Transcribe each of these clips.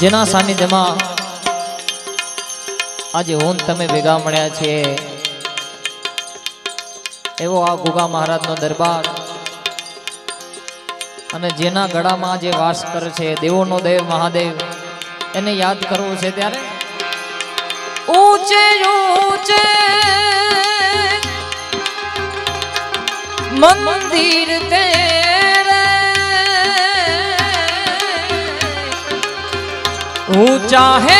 જેના સાનિધ્યમાં આજે હું તમે ભેગા મળ્યા છીએ એવો આ ગુગા મહારાજનો દરબાર અને જેના ગળામાં જે વાસ કરે છે દેવોનો દેવ મહાદેવ એને યાદ કરવું છે ત્યારે ઊંચે ઊંચે મંદિર તેરે ऊंचा है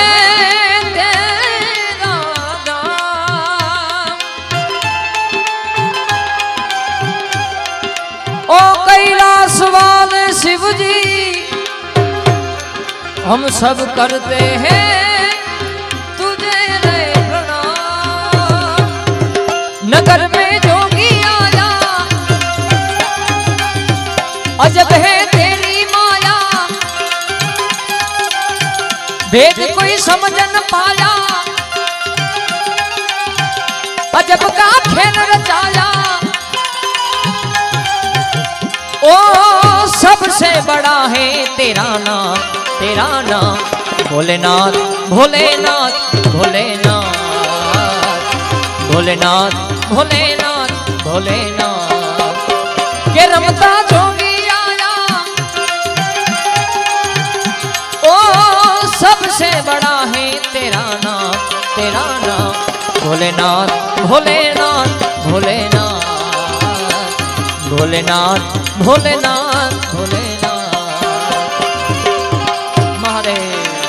तेरा दाम ओ कैलाश वाले शिव जी हम सब करते हैं तुझे रे प्रणाम। नगर में जोगी आया अजब है तेरी माया भेद कोई समझ न पाया अजब का खेल रचाया ओ सबसे बड़ा है तेरा नाम भोलेनाथ भोलेनाथ भोलेनाथ भोलेनाथ भोलेनाथ भोलेनाथ के रमता जोगी आया ओ सबसे बड़ा है तेरा नाम भोलेनाथ भोलेनाथ भोलेनाथ भोलेनाथ भोलेनाथ भोलेनाथ महादेव।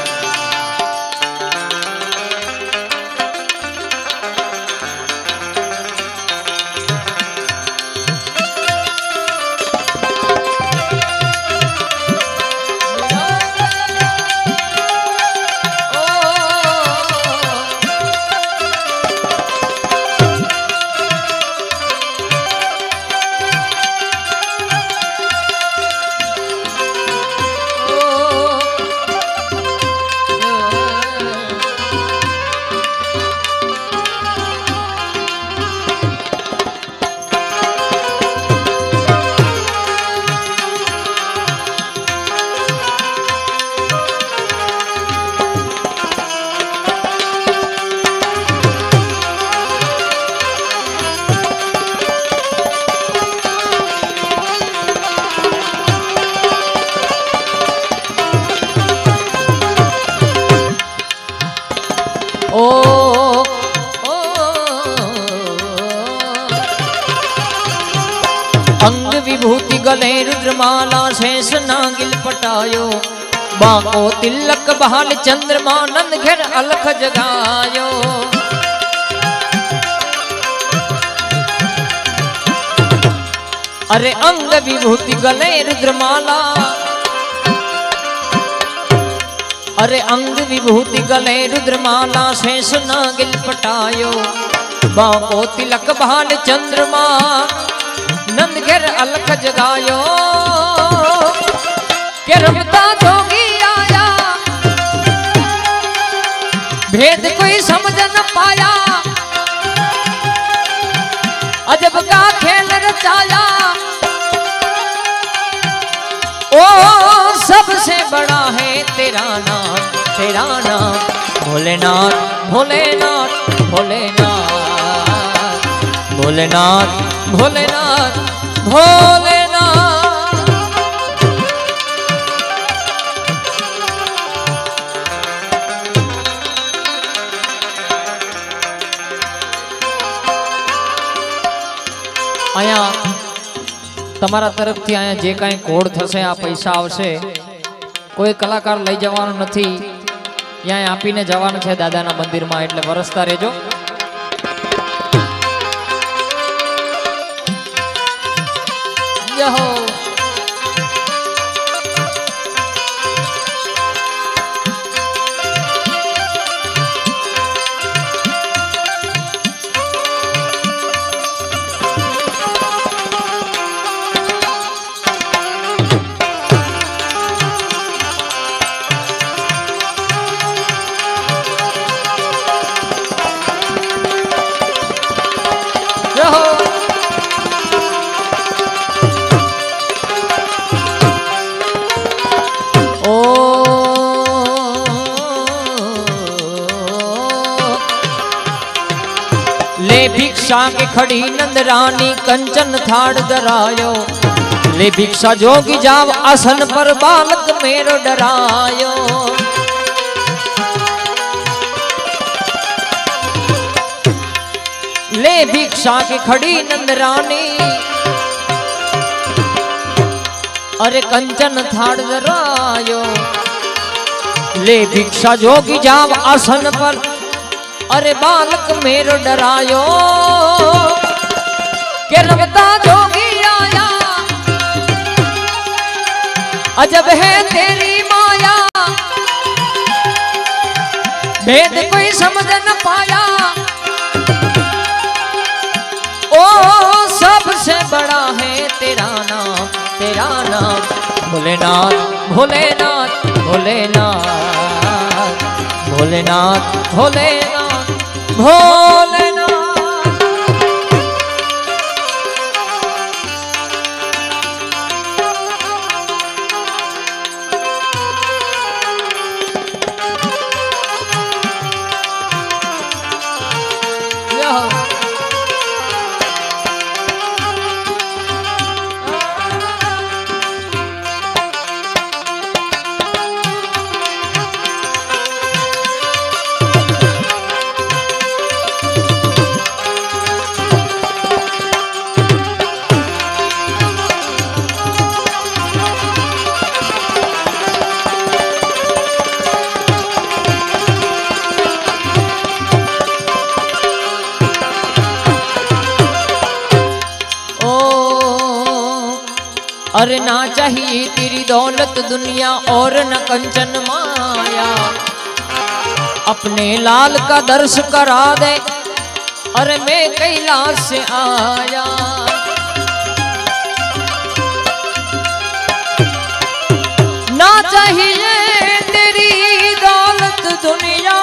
अंग विभूति गले रुद्रमाला शेष नागिल पटायो बाको तिलक बहाल चंद्रमा नंद घेर अलख जगायो। अरे अंग विभूति गले रुद्रमाला अरे अंग विभूति गले रुद्रमाला शेष नागिल पटायो बाको तिलक बहाल चंद्रमा नंद घेर अलख जगायो के रमता जोगी आया भेद कोई समझ न पाया अजब का खेल रचाया ओ सबसे बड़ा है तेरा नाम भोलेनाथ भोलेनाथ भोलेनाथ भोलेनाथ भोलेनाथ भोलेनाथ। आया तमारा तरफ थी आया जे काई कोड थसे आ पैसा आवशे कोई कलाकार लई जवानो नथी यहाँ आपीने जवानो छे दादाना मंदिर में एटले वरसता रहेजो। हो भिक्षा के खड़ी नंद रानी कंचन थाड़ धरायो। ले भिक्षा जोगी जाव आसन पर बालक मेरो डरायो। ले भिक्षा के खड़ी नंद रानी अरे कंचन थाड़ धरायो। ले भिक्षा जोगी जाव आसन पर अरे बालक मेरो डरायो। के रमता जोगी आया अजब है तेरी माया। भेद कोई समझ न पाया। ओ सबसे बड़ा है तेरा नाम, तेरा नाम भोलेनाथ भोलेनाथ भोलेनाथ भोलेनाथ भोलेनाथ भोलेनाथ। अरे ना चाहिए तेरी दौलत दुनिया और न कंचन माया। अपने लाल का दर्श करा दे अरे मैं कैलाश से आया। ना चाहिए तेरी दौलत दुनिया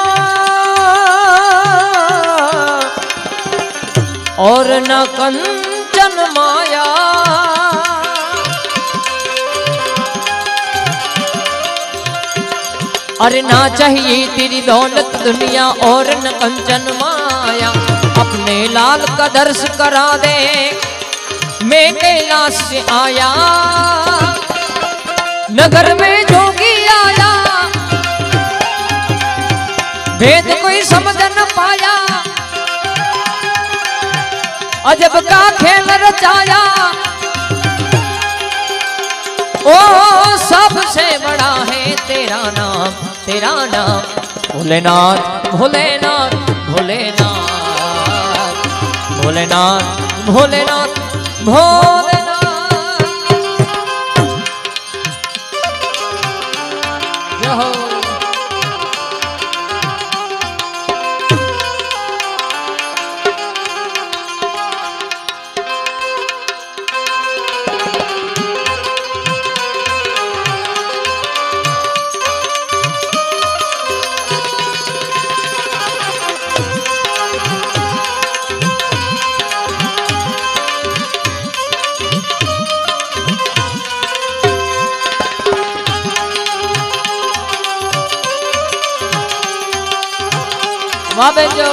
और न कंचन माया। अरे ना चाहिए तेरी दौलत दुनिया और न कंचन माया। अपने लाल का दर्श करा दे मैं कैलाश से आया। नगर में जोगी आया भेद कोई समझ न पाया। अजब का खेल रचाया। ओ सबसे बड़ा है तेरा नाम, तेरा नाम भोलेनाथ भोलेनाथ भोलेनाथ भोलेनाथ भोलेनाथ भोलेनाथ। जय हो। वाह बेंजो।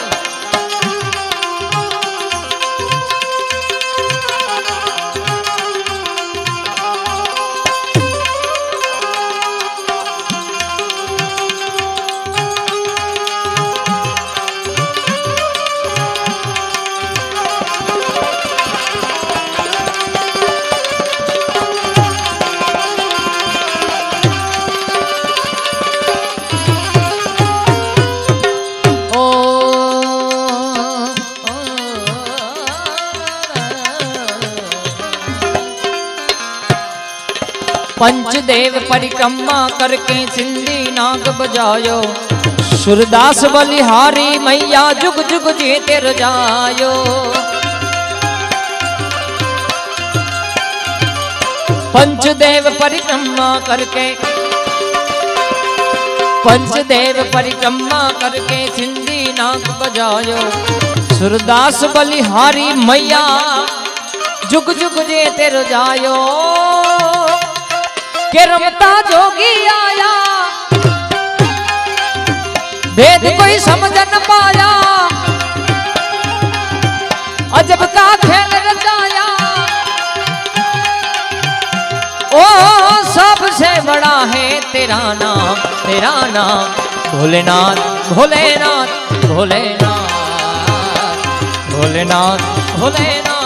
पंचदेव परिक्रमा करके सिंधी नाग बजायो। सूरदास बलिहारी मैया जुग जुग जीते रजायो। पंचदेव परिक्रमा करके सिंधी नाग बजायो। सूरदास बलिहारी मैया जुग जुग जीते रजायो। के रमता जोगी आया भेद कोई समझ न पाया। अजब का खेल रचाया, ओ सबसे बड़ा है तेरा नाम, तेरा नाम भोलेनाथ भोलेनाथ भोलेनाथ भोलेनाथ भोलेनाथ।